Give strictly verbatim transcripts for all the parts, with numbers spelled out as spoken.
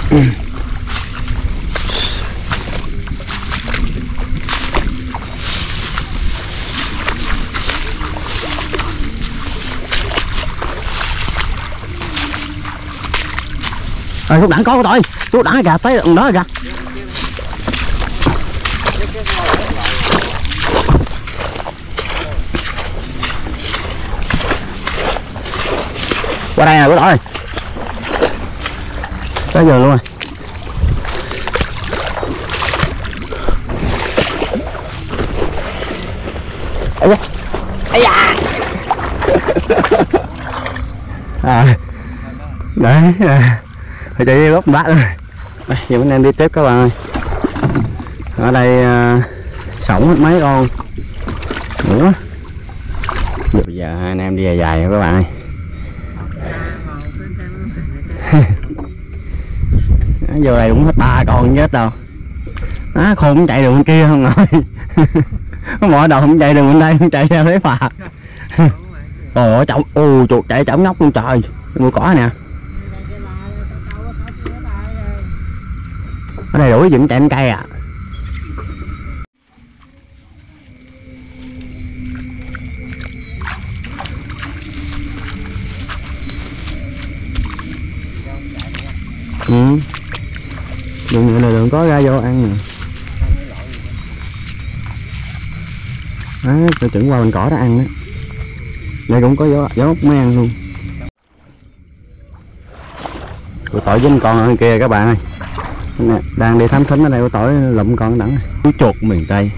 Rồi Phúc Đẳng có tỏi, Phúc Đẳng gà tới đường đó kìa. Qua đây nè Phúc Tỏi. Tới giờ luôn rồi. Ây da. Ây da. À. Đấy. Phải chạy gốc bát rồi. Đây, giờ mình đang đi tiếp các bạn ơi. Ở đây uh, sổng hết mấy con nữa. Bây giờ hai anh em đi dài dài rồi các bạn ơi. Vô đây cũng hết ba con chết đâu. Á khôn cũng chạy đường bên kia không rồi. Có mọi đầu không chạy đường bên đây, không chạy theo lấy phạt. Trời ơi trọng, ô chuột chạy chổng nhóc luôn trời. Mua cỏ nè. Ở đây đuổi dựng chạy lên cây à. Ừ. Đường này là đường có ra vô ăn nè. Đó, tôi chuẩn qua bên cỏ đó ăn đó. Đây cũng có gió, gió mới ăn luôn. Tôi tỏi dính con ở kia các bạn ơi. Nè, đang đi thám thính ở đây tôi tỏi lụm con đẳng chú chuột miền Tây.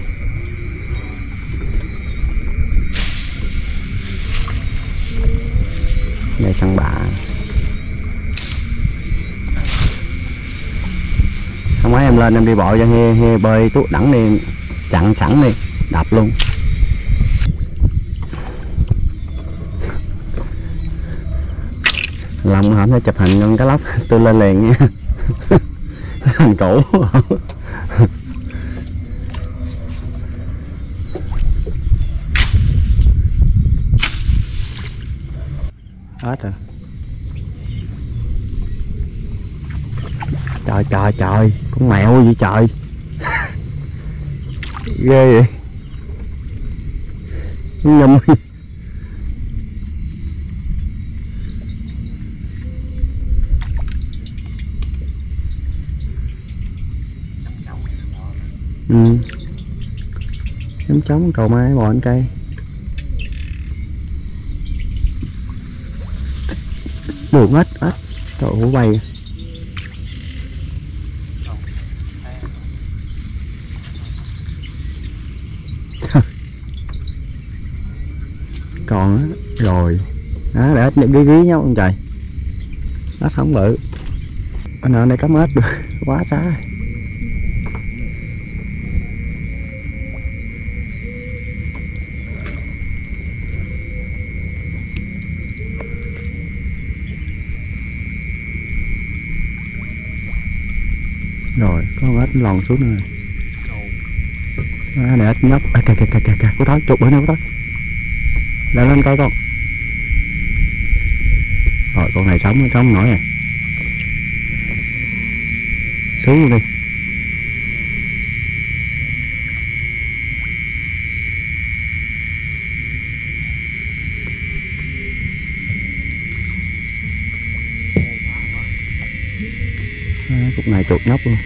Đây săn bạ. Không mấy em lên em đi bộ cho he, he bơi tuốt đẳng đi, chặn sẵn đi, đập luôn. Lòng hổm để chụp hình con cá lóc tôi lên liền nha. Hình cũ. Hết rồi. Trời trời trời, con mèo gì trời. Ghê vậy. Nhum. Ừ. Chấm chấm cầu mai bò ăn cây. Buồn ếch ếch. Trời ơi bay. Còn á rồi. Đó để ếch gí gí nhau con trời. Ếch không bự. Anh ở đây cắm ếch được quá xá rồi. Rồi có con ếch lòn xuống nữa rồi. À, này ếch nhóc. À, kìa kìa kìa kìa có thôi chuột bữa nay có thôi. Lên lên coi con. Rồi con này sống sống nổi rồi. Xuống luôn đi. À, khúc này chuột nhóc luôn.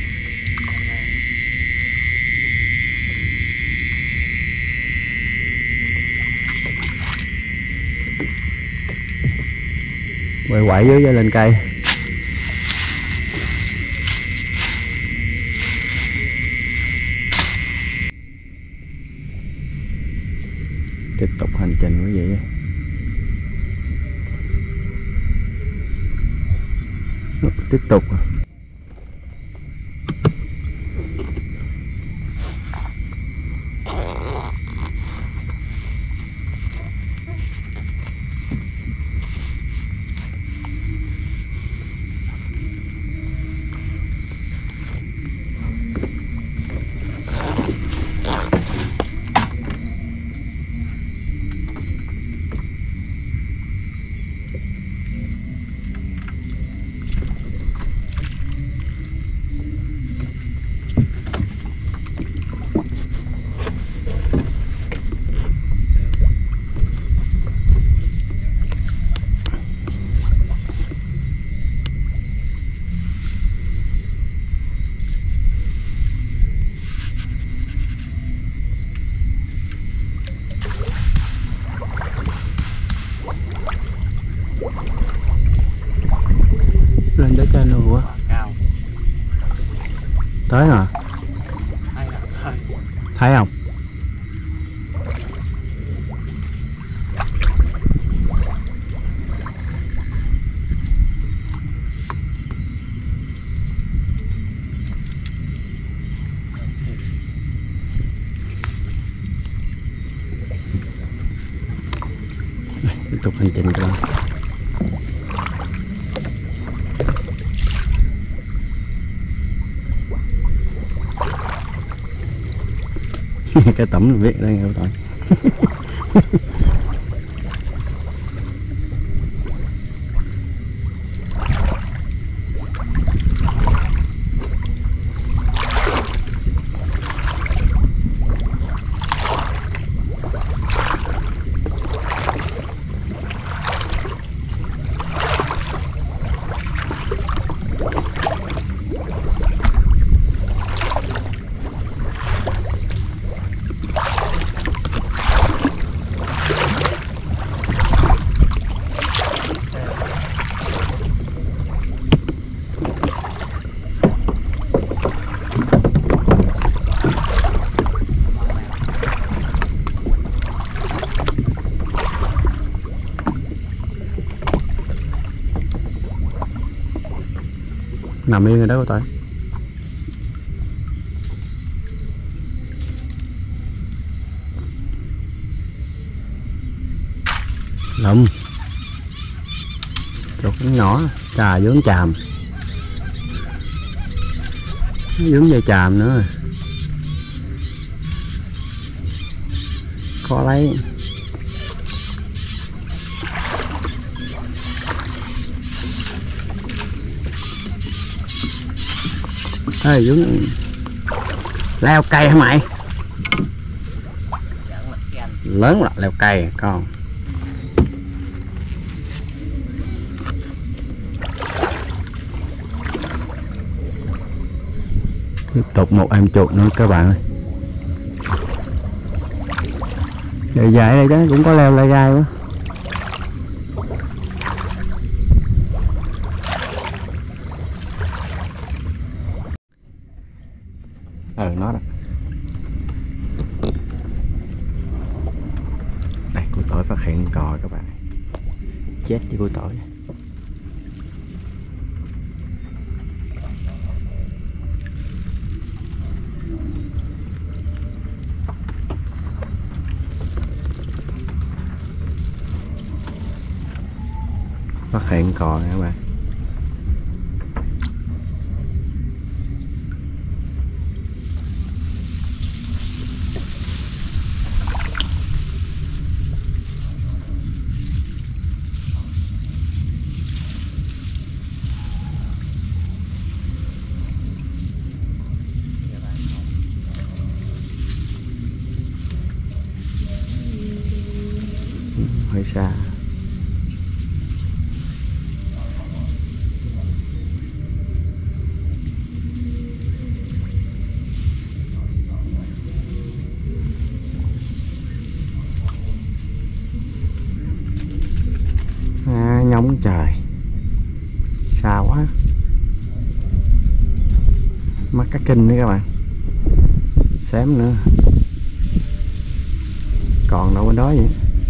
Quậy quậy dưới lên cây. Tiếp tục hành trình quý vị. Tiếp tục. trên luôn quá. Cao. Tới hả? Hay là thấy. Thấy không? Tiếp tục hành trình của cái tẩm viết đây nghe tội. Nằm yên rồi đó cô Tài. Lụm chuột nhỏ trà vướng chàm, vướng dây chàm nữa, khó lấy. Ê, vướng leo cây hả mày? Lớn là leo cây con. Tiếp tục một em chuột nữa các bạn ơi. Dài dài đây đó cũng có leo lai gai quá. Ờ nó đó. Đây cô Tỏi phát hiện cò các bạn. Chết với cô Tỏi. Phát hiện cò nha các bạn. Hơi xa. À, nhóng trời xa quá, mắc cá kinh nữa các bạn, xém nữa còn đâu bên đó vậy.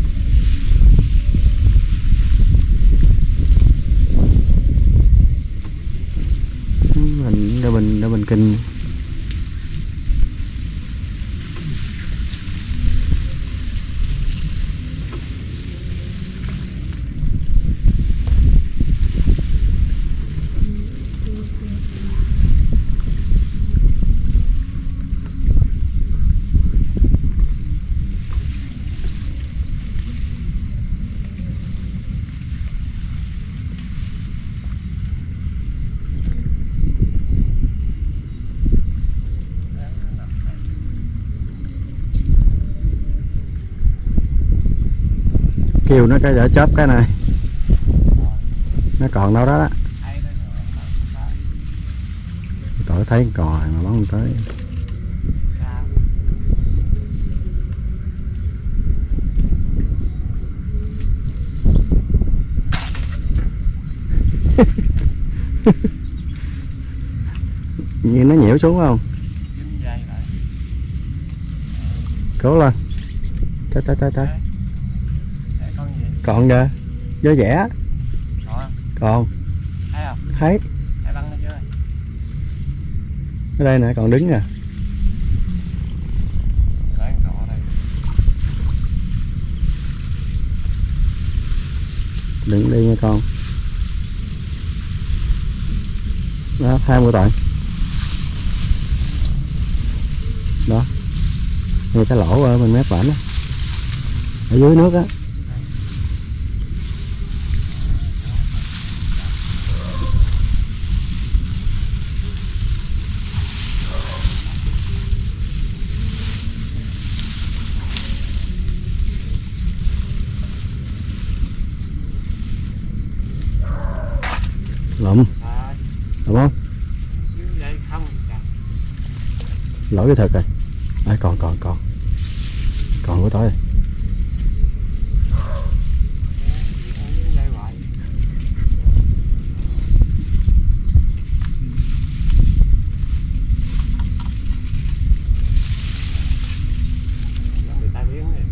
Mình đã bình đã bình kinh. Kêu nó cái đỡ chớp cái này, nó còn đâu đó đó. Tội thấy cò mà bắn không tới. như nó nhiễu xuống không? Dính dây lại. Cố lên. Trời trời trời trời. Để con gì? Còn kìa. Gió vẽ. Còn. Còn. Thấy không? Thấy. Thấy bắn nó chưa? Ở đây nè, còn đứng nè. Đấy, còn đây. Đừng đi nha con. Đó, hai mươi tội. Đó. Ngay cái lỗ ở bên mép bển á. Ở dưới nước á. Lụm. À, Đúng không? dính dây không thì chặt. Lỗi cái thật rồi. À, còn còn còn. Còn của tối rồi. Dính dây hoài. Nó bị tai biến rồi.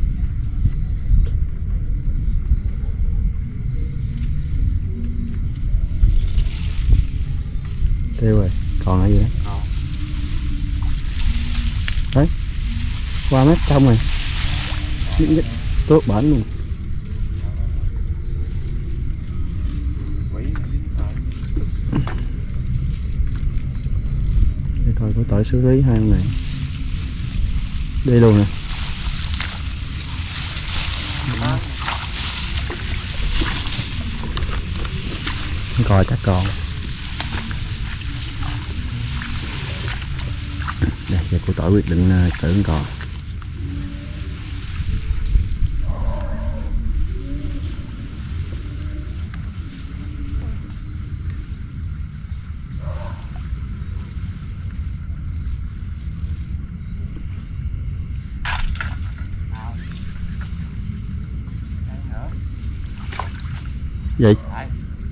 Tiêu rồi. Còn ở gì đó. Còn. Đấy. Qua mép trong rồi. Tốt bển luôn. Quỷ nó dính rồi. Để coi có tội xử lý hai con này. Đi luôn nè. Đó. Coi chắc còn. Đây, giờ cô tội quyết định uh, xử con. Gì? Đấy.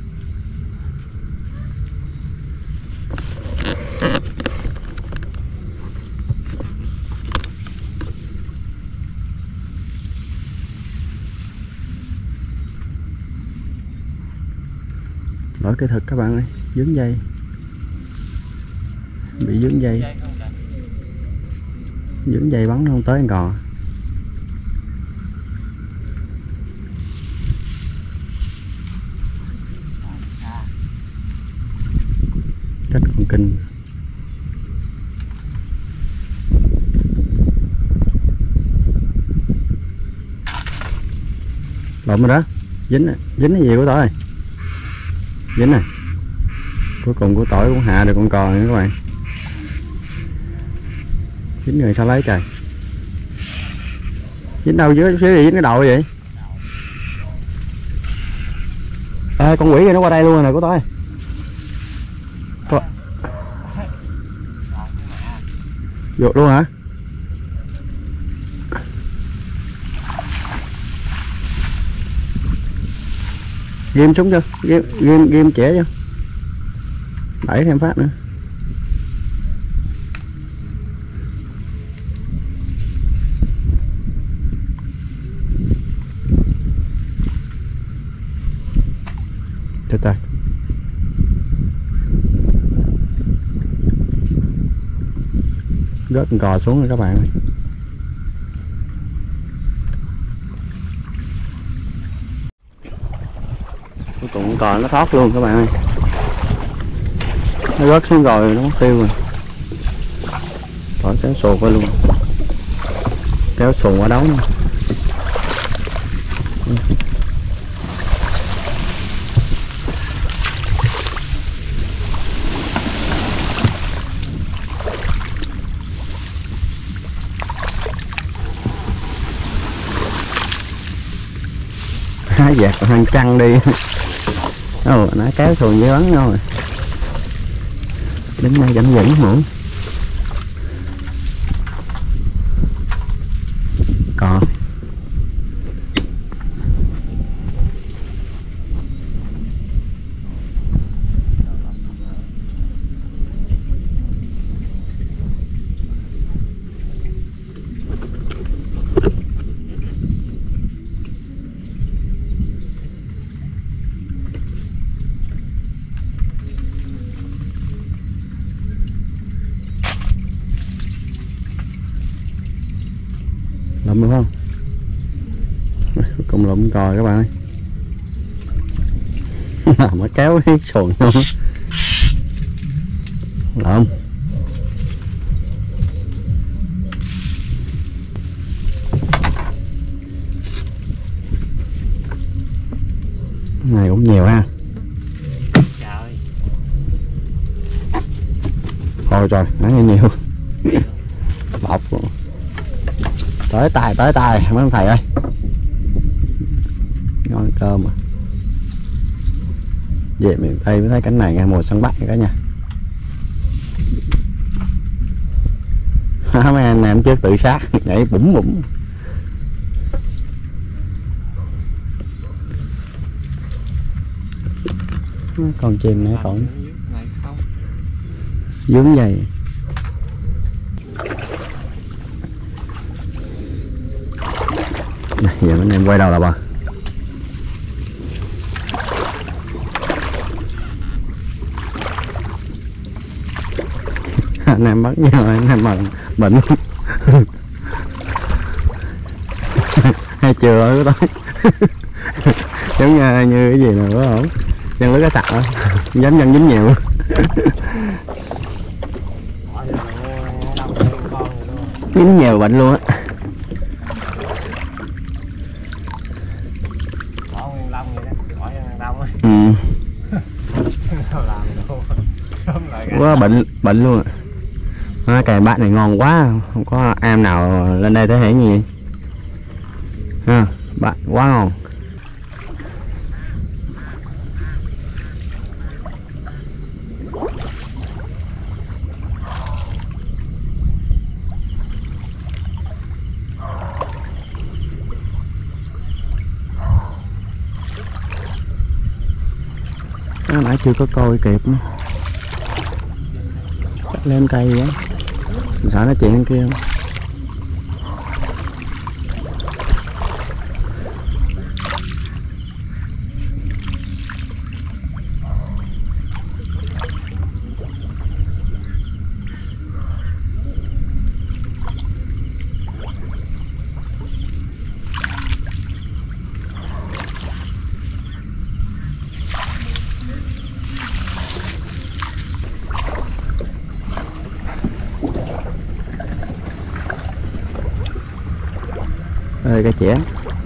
Lỗi kỹ thuật các bạn ơi, dướng dây. Bị dướng dây. Dây không chặt. Dướng dây bắn nó không tới cò. Cách con kinh. Lộn rồi đó. Dính nè, dính cái gì của tỏi? Dính này. Cuối cùng của tỏi cũng hạ được con cò nữa các bạn. Dính người sao lấy trời. Dính đâu dưới xíu gì dính cái đầu vậy? À, con quỷ kia nó qua đây luôn rồi nè của tỏi. Có... Vụt luôn hả? Ghim súng chưa? Ghim, ghim, ghim trẻ chưa? Đẩy thêm phát nữa. Trời trời. Rớt con cò xuống rồi các bạn ơi. Cuối cùng con cò nó thoát luôn các bạn ơi. Nó rớt xuống rồi nó mất tiêu rồi. Khỏi kéo xuồng qua luôn. Kéo xuồng qua đấu nữa. Há dạt hoang trăng đi. Ồ, nó kéo xuồng với bắn nhau rồi. Đứng đây dẫn dẫn muỗng. Còn lụm đúng không? Cùng lụm còi các bạn ơi. Mà kéo cái xuồng luôn. Lụm. Này cũng nhiều ha. Trời. Thôi rồi, nắng nhiều nhiều. Bọc. Tới tài, tới tài mấy ông thầy ơi. Ngon cơm à. Về miền Tây mới thấy cảnh này nghe, mùa săn bắt cả nhà. Mấy anh em trước tự sát nhảy bủng bủng. Con chim này còn dướng vậy. Này, giờ anh em quay đầu là bà. Anh em bắt nhau anh em bằng bệnh. Hay chưa ở đó. Giống như, như cái gì nào đó không? Chân lưới cá sặc đó. Dám chân dính nhiều. Dính nhiều bệnh luôn á. Ừ. Quá bệnh bệnh luôn à. Cái bạn này ngon quá, không có em nào lên đây thế hệ như vậy ha. Bạn quá ngon. Nãy chưa có coi kịp nữa. Cắt lên cây quá. Sợ nó chuyện kia không? Ơi cái chẻ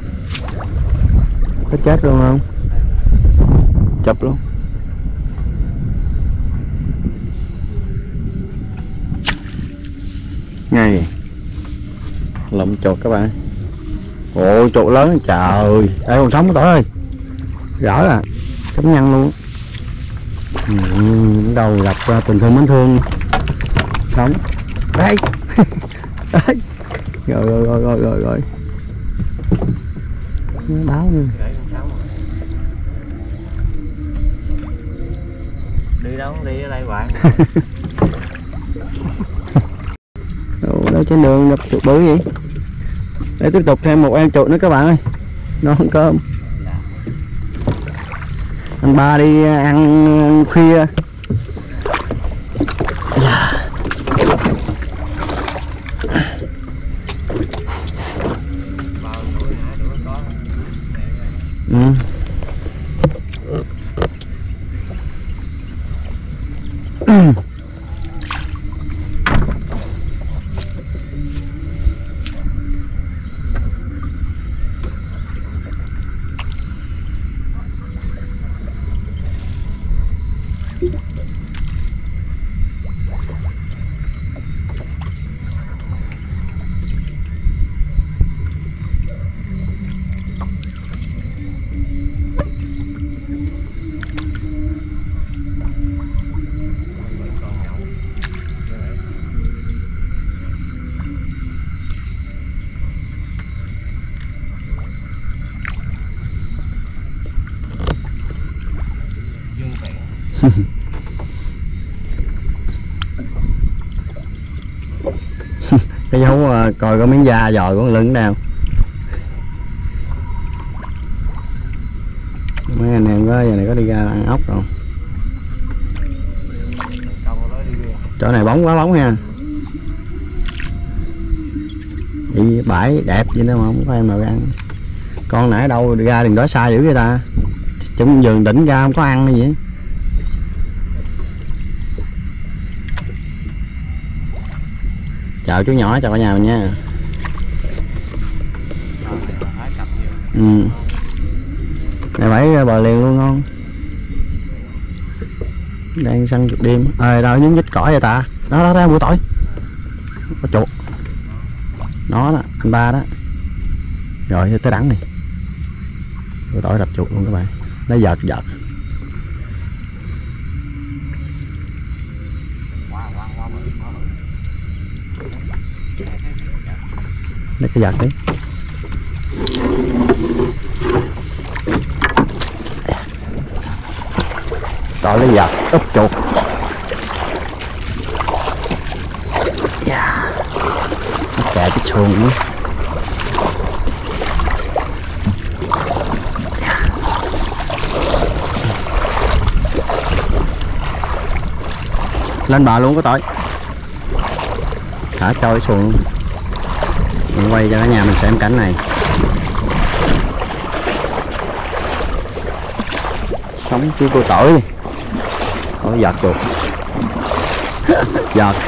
có chết luôn không? Chụp luôn. Ngay lụm chuột các bạn. Ồ chuột lớn trời. Đây còn sống tối ơi. Rõ à. Chấm nhăn luôn. Ừ, đầu gặp ra tình thương mến thương. Sống. Đây. Đây. Rồi rồi rồi rồi rồi rồi. Báo nữa. Đi đâu đi ở đây hoài. Ồ, đâu trên đường gặp chuột bự vậy. Để tiếp tục thêm một em chuột nữa các bạn ơi. Nó ăn cơm. Anh ba đi ăn khuya. Ừ. Cái dấu uh, coi có miếng da dòi của lưng nào. Mấy anh em có giờ này có đi ra ăn ốc không? Chỗ này bóng quá bóng nha. Đi bãi đẹp vậy đó mà không có em nào ăn. Con nãy đâu ra đừng đó xa dữ vậy ta. Chúng vườn đỉnh ra không có ăn hay gì. Chào chú nhỏ, chào cả nhà mình nha. Ừ. Này bẫy bờ liền luôn ngon. Đang săn chuột đêm. Ờ đâu nhúng nhích cỏ vậy ta. Đó đó đó buổi tối. Có chuột. Nó đó, anh ba đó. Rồi tới đắng này. Buổi tối đập chuột luôn các bạn. Nó giật giật. Lấy cái giật đi. Rồi lấy giật úp chuột. Yeah. Nó kẹ cái xuồng nữa. Yeah. Lên bờ luôn có tội. Thả trôi xuồng. Mình quay cho cả nhà mình xem cảnh này. Sống chứ cô tội. Có giật chuột. Giật.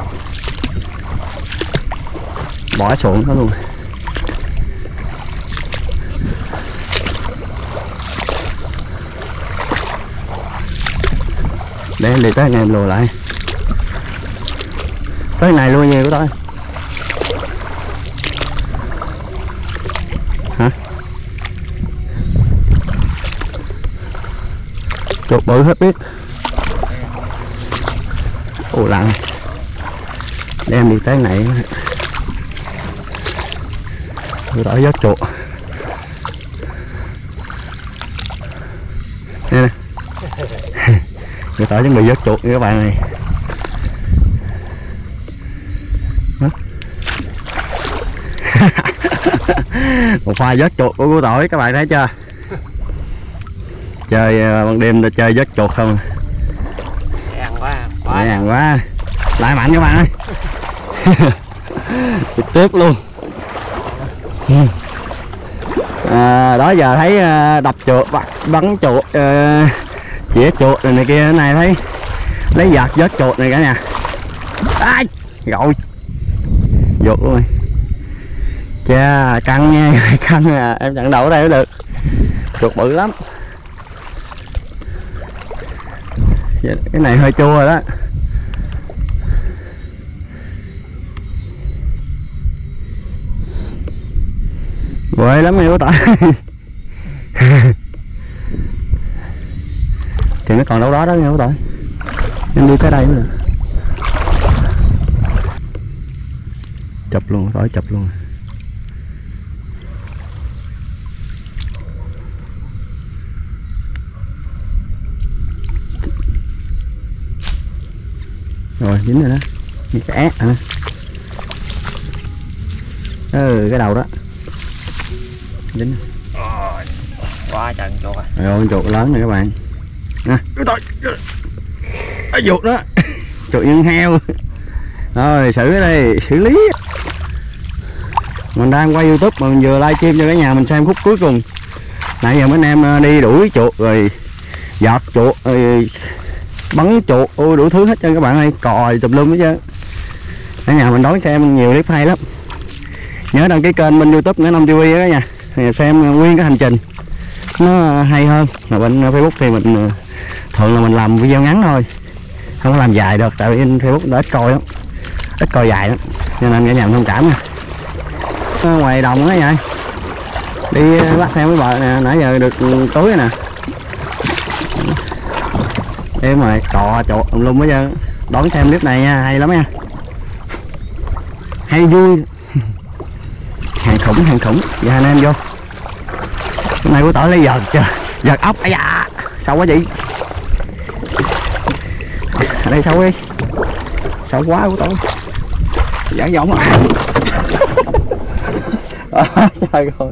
Bỏ xuồng đó luôn. Để em đi tới ngày em lùa lại. Tới này luôn nhiều của tôi. Hả? Chuột bự hết biết. Ồ lặng. Để em đi tới này. Tôi đỡ vớt chuột. Đây nè. Người ta chuẩn bị vớt chuột nha các bạn này. Một pha vớt chuột của cô Tội các bạn thấy chưa? Chơi ban đêm ta chơi vớt chuột không? Dễ ăn quá. Dễ ăn quá. Lại mạnh các bạn ơi. Trực tiếp luôn. À, đó giờ thấy đập chuột, bắn chuột, uh, chĩa chuột rồi này kia, này thấy lấy vợt vớt chuột này cả nhà. Ai rồi vụt luôn rồi. Chà căng nha, căng à, em chặn đầu ở đây mới được. Chuột bự lắm. Cái này hơi chua rồi đó. Quê lắm nghe có tỏi. Thì nó còn đâu đó đó nghe có tỏi. Em đi tới đây nữa. Chụp luôn, tỏi chụp luôn. Rồi dính rồi đó. Như cái ác hả? Ừ cái đầu đó. Dính. Ôi, quá trận chuột à. Rồi con chuột lớn này các bạn. Nè, cái tội. Cái chuột đó. Chuột nhân heo. Rồi xử ở đây, xử lý. Mình đang quay YouTube mà mình vừa livestream cho cả nhà mình xem khúc cuối cùng. Nãy giờ mấy anh em đi đuổi chuột rồi giọt chuột rồi bắn chuột, ôi đủ thứ hết trơn các bạn ơi, còi tùm lum hết trơn. Cả nhà mình đón xem nhiều clip hay lắm. Nhớ đăng ký kênh bên YouTube Ngã Năm ti vi đó nha. Thì xem nguyên cái hành trình nó hay hơn. Mà bên Facebook thì mình thường là mình làm video ngắn thôi, không có làm dài được, tại vì trên Facebook nó ít coi lắm, ít coi dài lắm, cho nên cả nhà mình thông cảm nha. Ở ngoài đồng đó vậy, đi bắt theo mấy bờ nè, nãy giờ được tối rồi nè. Em mà cò chuột tùm lum hết trơn. Đón xem clip này nha, hay lắm nha, hay vui. Hàng khủng, hàng khủng. Giờ anh em vô. Hôm nay của Tỏi lấy giật chưa? Giật ốc. Ây da, sâu quá chị. Ở đây sâu đi. Sâu quá của Tỏi. Giỡn giọng à. Trời ơi.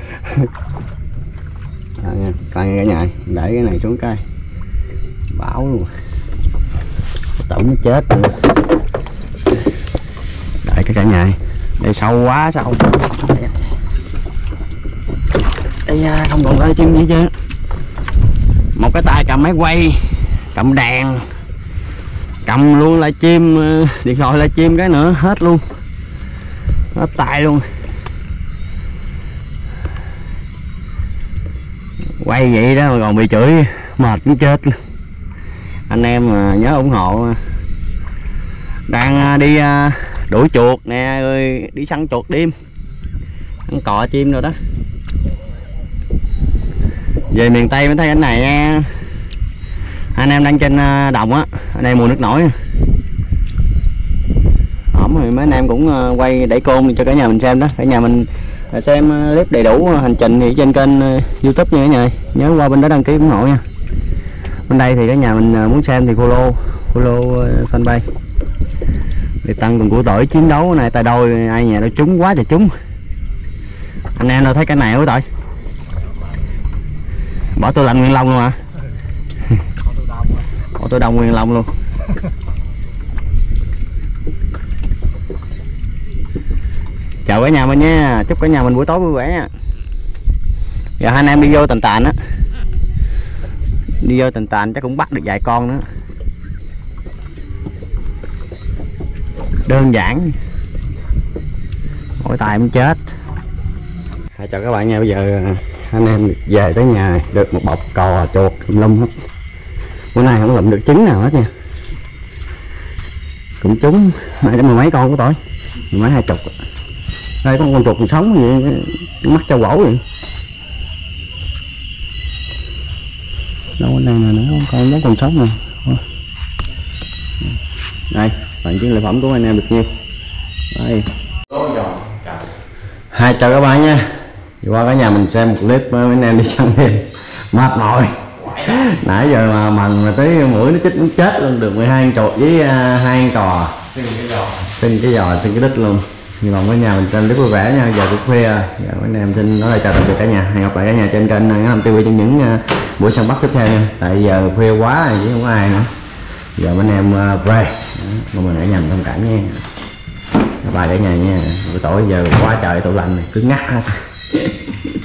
À, coi cả nhà, để cái này xuống cây. Bảo luôn. Tổng nó chết rồi. Đợi cái cả nhà. Đây sâu quá sâu. Ây da, không còn tay chim gì chứ. Một cái tay cầm máy quay, cầm đèn, cầm luôn live stream, điện thoại live stream cái nữa hết luôn, hết tay luôn. Quay vậy đó mà còn bị chửi mệt cũng chết. Anh em mà nhớ ủng hộ. Đang đi đuổi chuột nè, rồi đi săn chuột đêm, ăn cọ chim rồi đó. Về miền Tây mới thấy cái này nha. Anh em đang trên đồng á, ở đây mùa nước nổi. Ổm thì mấy anh em cũng quay đẩy côn cho cả nhà mình xem đó. Cả nhà mình xem clip đầy đủ hành trình thì trên kênh YouTube nha cả nhà. Nhớ qua bên đó đăng ký ủng hộ nha. Bên đây thì cả nhà mình muốn xem thì follow follow fanpage để tăng cùng của tỏi chiến đấu này tay đôi, ai nhà đâu trúng quá trời trúng. Anh em đâu thấy cái này của tỏi bỏ tôi lạnh nguyên long luôn hả? Bỏ tôi đông nguyên long luôn. Chào cả nhà mình nha, chúc cả nhà mình buổi tối vui vẻ nha. Giờ hai anh em đi vô tàn tàn á, đi vô tàn tàn chắc cũng bắt được vài con nữa. Đơn giản, mỗi tài cũng chết. Chào các bạn nha, bây giờ anh em về tới nhà được một bọc cò chuột lum hết. Bữa nay không lụm được trứng nào hết nha. Cũng trúng mười mấy con của tỏi, mười mấy hai chục. Đây có con chuột còn sống vậy, mắt trâu gỗ vậy. Đâu ở đây nè, nó con nó còn sống nè. Đây, phần chiến lợi phẩm của anh em được nhiêu. Đây. Hai chào các bạn nha. Qua cả nhà mình xem một clip với anh em đi săn đêm mệt mỏi. Nãy giờ mà mần mà tới mũi nó chết nó chết luôn, được mười hai con chuột với uh, hai con cò. Xin cái giò, xin cái giò, xin cái đít luôn. Hy vọng cả nhà mình xem clip vui vẻ nha. Giờ cũng khuya, giờ anh em xin nói lời chào tạm biệt cả nhà. Hẹn gặp lại cả nhà trên kênh Ngắn ti vi trong những uh, buổi săn bắt tiếp theo nha. Tại giờ khuya quá rồi chứ không có ai nữa. Giờ anh em uh, về, mong mình cả nhà mình thông cảm nha. Bye cả nhà nha. Buổi tối giờ quá trời tủ lạnh này cứ ngắt hết.